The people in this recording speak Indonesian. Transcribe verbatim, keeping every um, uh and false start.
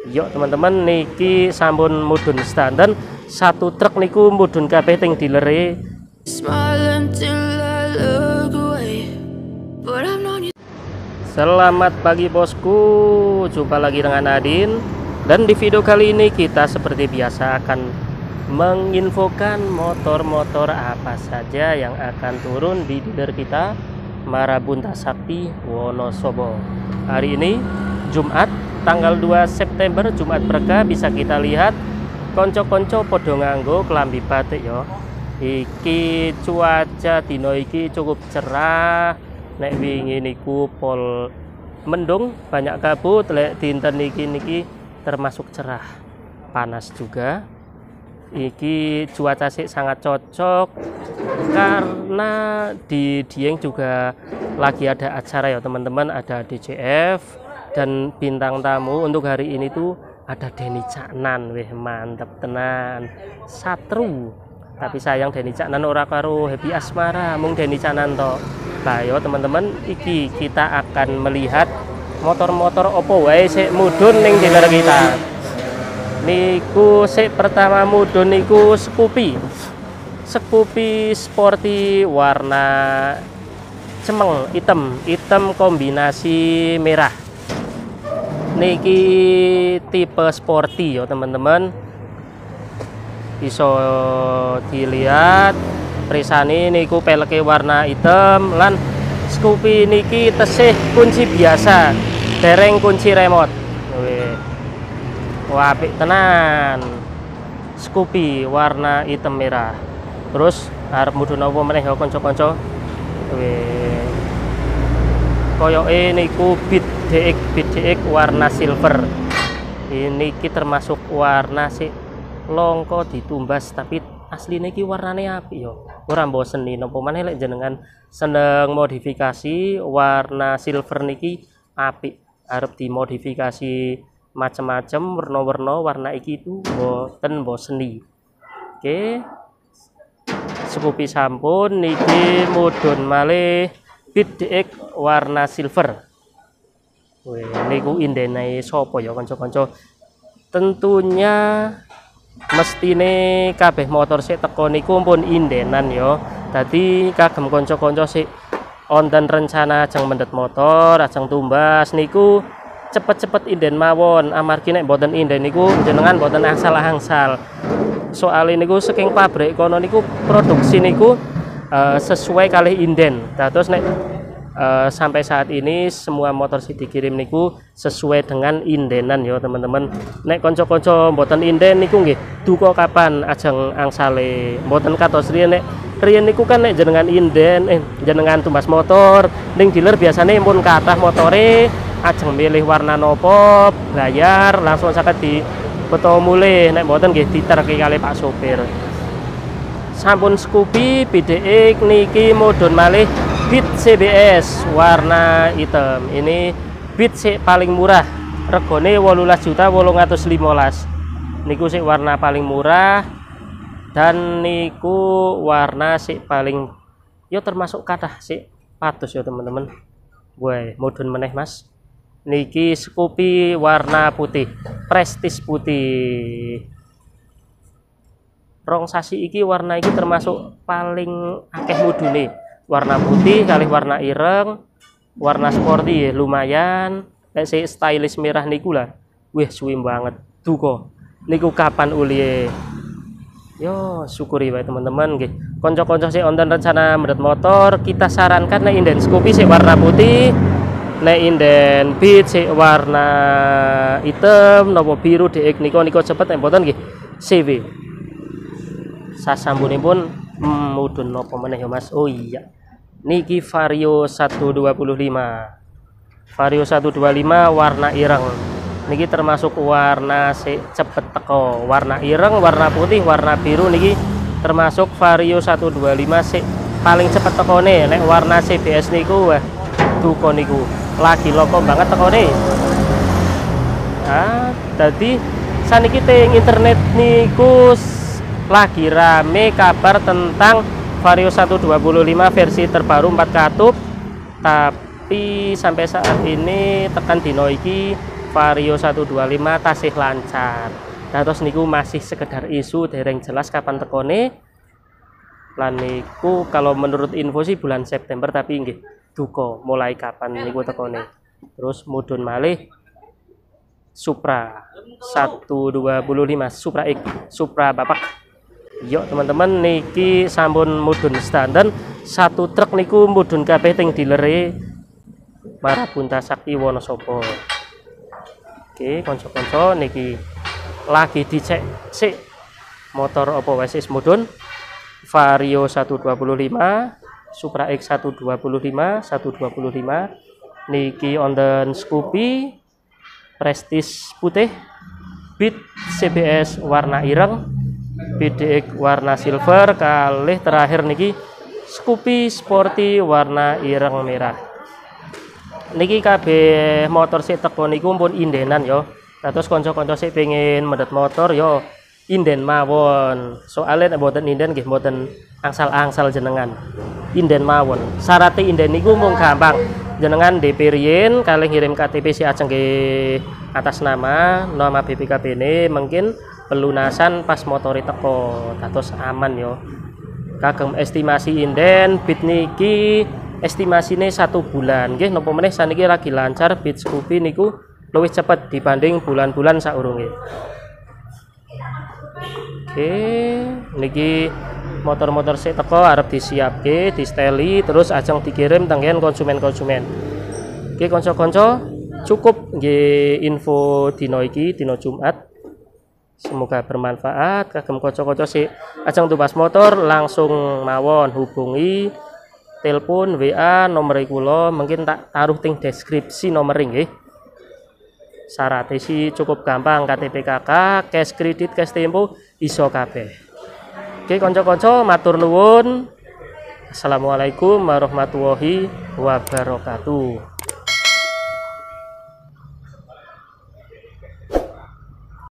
Yuk teman-teman, niki sampun mudhun standar satu truk niku mudhun kabeh teng dilere. Selamat pagi bosku, jumpa lagi dengan Adin. Dan di video kali ini kita seperti biasa akan menginfokan motor-motor apa saja yang akan turun di dealer kita Marabunta Sakti Wonosobo. Hari ini Jumat tanggal dua September, Jumat berkah, bisa kita lihat konco-konco podo nganggo kelambi batik yo. Iki cuaca dino iki cukup cerah, nek wingi niku pol mendung banyak kabut, lek dinten niki niki termasuk cerah, panas juga. Iki cuaca sih sangat cocok karena di Dieng juga lagi ada acara ya teman-teman, ada D J F dan bintang tamu untuk hari ini tuh ada Denny Caknan. Weh mantep tenan, satru. Tapi sayang Denny Caknan ora karo Happy Asmara, mung Denny Caknan to. Nah yo teman-teman, iki kita akan melihat motor-motor opo wae sik mudhun ning dealer kita. Niku sik pertama mudhun niku Scoopy. Scoopy sporty warna cemeng hitam, hitam kombinasi merah. Niki tipe sporty ya teman-teman, iso dilihat prisani niku peleke warna hitam lan Scoopy niki tesih kunci biasa, dereng kunci remote. Wah apik tenan, Scoopy warna hitam merah. Terus arep mudhun apa meneh ya kanca-kanca, weh koyoke niku Beat D X, Beat D X warna silver. Ini ki termasuk warna sih longko ditumbas, tapi asli niki warnane apik yo. Ora mboseni napa maneh lek jenengan seneng modifikasi warna silver niki apik. Arep dimodifikasi macam-macam warna-warna, warna iki itu mboten mboseni. Oke. Scoopy sampun, niki mudhun malih Beat D X warna silver. Wih, niku indene sapa ya kanca-kanca? Tentunya mestine kabeh motor sik teko niku pun indenan ya. Dadi kagem kanca-kanca sik wonten rencana ajeng mendet motor, ajeng tumbas niku cepet-cepet inden mawon, amargi nek mboten inden niku jenengan mboten angsal-angsal. Soal niku saking pabrik kono niku produksi niku uh, sesuai kali inden. Terus nek uh, sampai saat ini semua motor sing dikirim niku sesuai dengan indenan ya teman-teman. Nek kanca-kanca mboten inden niku nggih duka kapan ajeng angsale. Mboten kados riyen, nek riyen niku kan nek jenengan inden eh jenengan tumbas motor ning dealer biasane pun kathah motore ajeng milih warna nopo, bayar langsung saged di beto mulih, nek mboten nggih diterke kali Pak sopir. Sampun Scoopy B D X niki mudhun malih Beat C B S warna hitam. Ini Beat sik paling murah, regane wolulas juta wolung atus limolas. Niku sik warna paling murah dan niku warna sik paling yo termasuk kathah sik patus ya teman-teman. Gue mudhun meneh Mas. Niki Scoopy warna putih, prestis putih. Rong sasi iki warna iki termasuk paling akeh mudune. Warna putih kali warna ireng, warna sporty lumayan. Lek sik stylish merah niku lah. Wih suwi banget. Duko. Niku kapan ulihe? Yo syukuri wae teman-teman nggih. Kanca-kanca sik wonten rencana mendet motor, kita sarankan nek inden Scoopy sik warna putih. Nek inden Beat sik warna hitam nopo biru D X niko niko cepet nek mboten nggih C W. Sasampunipun hmm, mudhun nopo meneh ya Mas? Oh iya. Niki Vario seratus dua puluh lima. Vario seratus dua puluh lima warna ireng. Niki termasuk warna sik cepet teko. Warna ireng, warna putih, warna biru niki termasuk Vario seratus dua puluh lima sik paling cepet tekone. Nek warna C B S niku wah duko niku lagi loko banget tekone. Ah, tadi saniki teng internet niku lagi rame kabar tentang Vario seratus dua puluh lima versi terbaru empat katup, tapi sampai saat ini tekan dino iki Vario seratus dua puluh lima tasih lancar. Nah terus niku masih sekedar isu dereng jelas kapan tekone. Lan niku kalau menurut info sih bulan September, tapi nggih duka mulai kapan niku tekone. Terus mudun malih Supra seratus dua puluh lima Supra X, Supra bapak. Yuk teman-teman, niki sampun mudun standar satu truk niku mudun kabeh teng dilere Marabunta Sakti Wonosobo. Oke, konco-konco niki lagi dicek sik motor apa wis mudun. Vario seratus dua puluh lima, Supra X seratus dua puluh lima, seratus dua puluh lima. Niki Onden Scoopy Prestige putih, Beat C B S warna ireng, B D X warna silver, kalih terakhir niki Scoopy Sporty warna ireng merah. Niki kabeh motor sik teko niku pun indenan yo. Terus kanca-kanca sik pengen mendet motor yo inden mawon. Soalnya nek mboten inden nggih mboten angsal-angsal jenengan. Inden mawon. Syaratnya inden niku mung gampang. Jenengan D P riyen kalih ngirim K T P si ajeng nggih atas nama, nama B P K B-ne mungkin pelunasan pas motor teko. Terus aman yo. Kagem estimasi inden bit niki estimasine satu bulan nggih napa meneh saniki lagi lancar bit Scoopy niku luwih cepet dibanding bulan-bulan saurunge. Oke, niki motor-motor sik teko arep disiapke, disteli terus ajeng dikirim tenggen konsumen-konsumen. Oke kanca-kanca, cukup nggih info dina iki, dina Jumat. Semoga bermanfaat. Kagem kanca-kanca sik ajeng tumbas motor langsung mawon hubungi telepon W A nomor kula, mungkin tak taruh ting deskripsi nomor nggih. Syaratnya sih cukup gampang, K T P K K, cash kredit, cash tempo iso kabeh. Oke kanca-kanca, matur nuwun. Assalamualaikum warahmatullahi wabarakatuh.